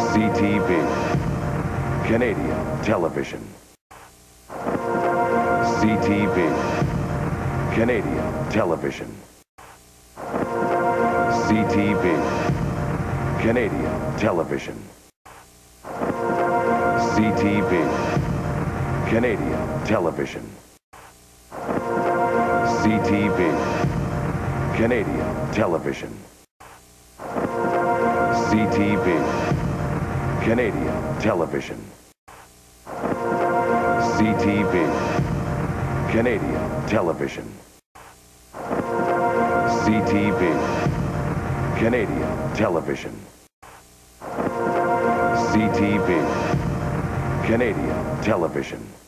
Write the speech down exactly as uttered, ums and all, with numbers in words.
C T V, Canadian television. C T V, Canadian television. C T V, Canadian television. C T V, Canadian television. C T V, Canadian television. C T V, Canadian television. C T V, Canadian television. C T V, Canadian television. C T V, Canadian television.